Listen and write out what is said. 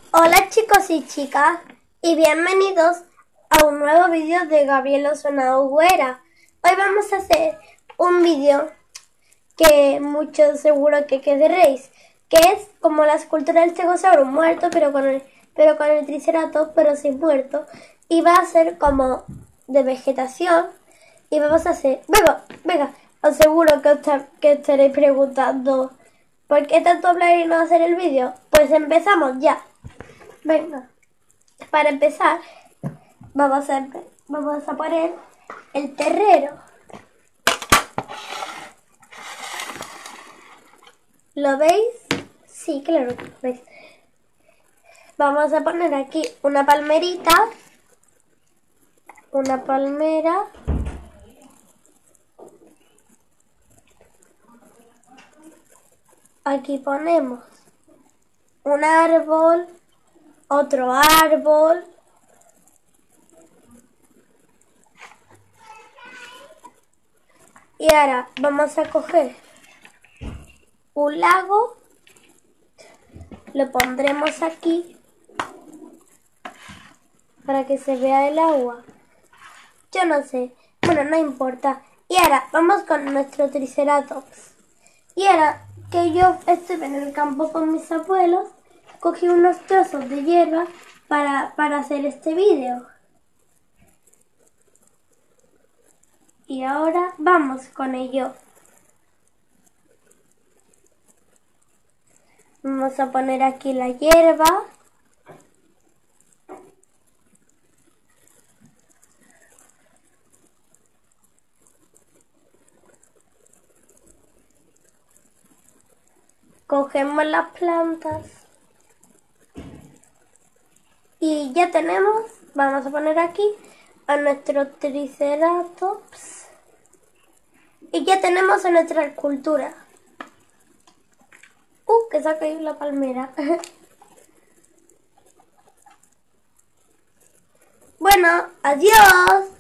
Hola chicos y chicas y bienvenidos a un nuevo vídeo de Gabriel Osuna Huguera. Hoy vamos a hacer un vídeo que muchos seguro que querréis, que es como la escultura del Stegosaurus muerto pero con el Triceratops pero sin muerto, y va a ser como de vegetación y vamos a hacer... Venga, os seguro que estaréis preguntando ¿por qué tanto hablar y no hacer el vídeo? Pues empezamos ya. Venga, para empezar vamos a poner el terrero. ¿Lo veis? Sí, claro que lo veis. Vamos a poner aquí una palmerita, una palmera, aquí ponemos un árbol, otro árbol, y ahora vamos a coger un lago, lo pondremos aquí para que se vea el agua. Yo no sé, bueno, no importa. Y ahora vamos con nuestro Triceratops. Y ahora que yo estuve en el campo con mis abuelos, cogí unos trozos de hierba para hacer este vídeo. Y ahora vamos con ello. Vamos a poner aquí la hierba. Cogemos las plantas. Y ya tenemos, vamos a poner aquí a nuestro Triceratops. Y ya tenemos a nuestra escultura. Que se ha caído la palmera. Bueno, adiós.